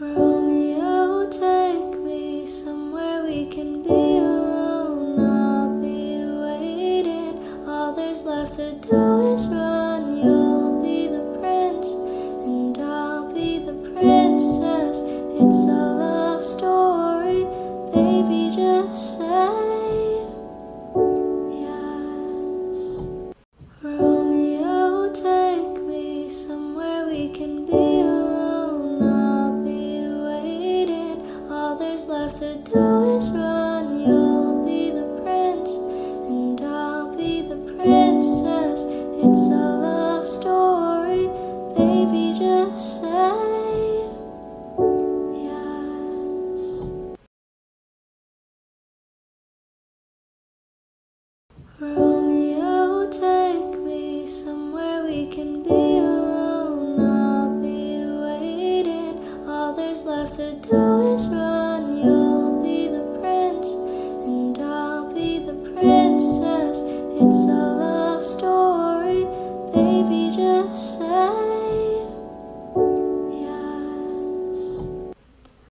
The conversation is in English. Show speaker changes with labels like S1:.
S1: Romeo, take me somewhere we can be alone. I'll be waiting. All there's left to do is run. You'll be the prince, and I'll be the princess. It's a love story, baby, just say yes. Romeo, take me somewhere we can be alone. I'll be waiting. All there's left to do is run. You'll be the prince, and I'll be the princess. It's a love story, baby, just say yes. Romeo, take me somewhere we can be alone. I'll be waiting. All there's left to do